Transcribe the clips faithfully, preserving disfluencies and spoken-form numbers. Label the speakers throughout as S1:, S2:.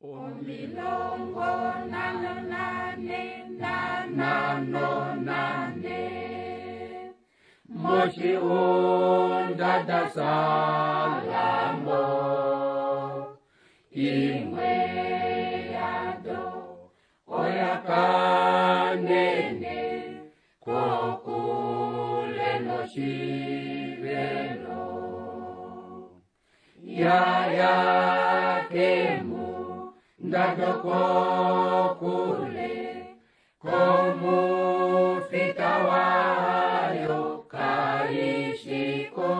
S1: Omilongo nano nane nano nane Moshi undada salamo Imwe yado oyakanene Kokule no shivelo Ya ya kemu Ndado kokule Komu fitawayo kaishiko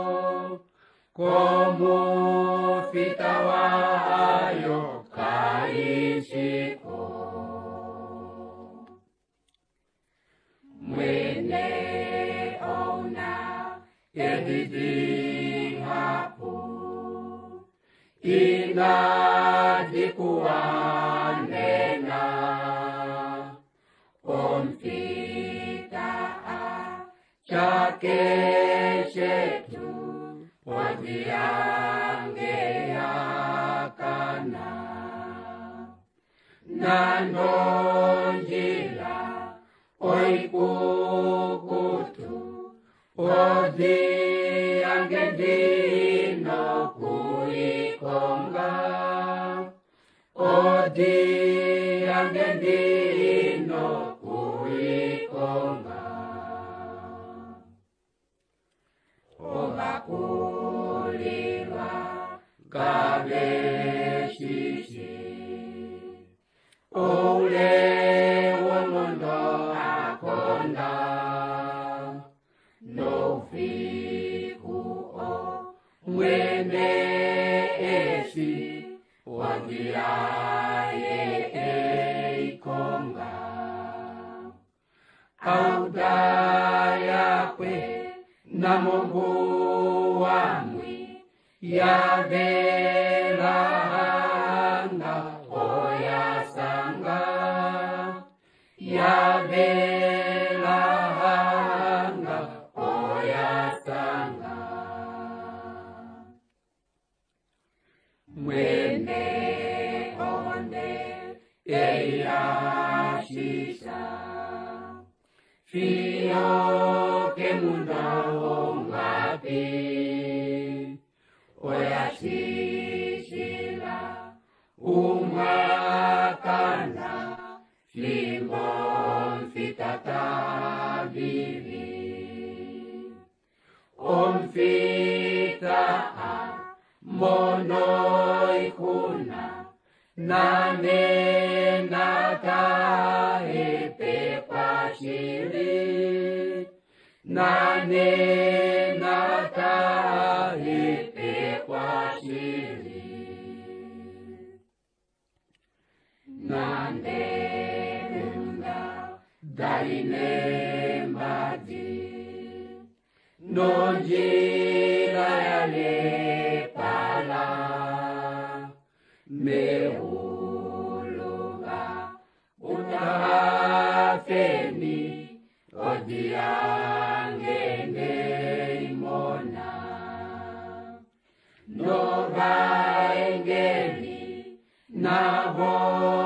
S1: Komu fitawayo kaishiko Mwene ona edidi hapu Inadikuanena Omfita chake shetu Wadiange yakana Nanonjila Oikukutu Wadiange dino kuikonga Wadiange dino kuikonga Obakulirwa kabeshishi Ole womondo akonda No fiku o mwene eshi Wadiaye eikonga Audayakwe na Mungu wamwi yavelanga oyasanga yavelanga oyasanga Mwene onde eyashisha Fiyo ke mundo ngapi Oyashishila umakana Flimbo mfitata vivi Omfita mono ikuna Nane nata epe kwa shiri Nane nata epe kwa shiri Nande munda daine mbadi Nojira yale pala Mehuluga utafeni Odiangene imona Nova engeni Navo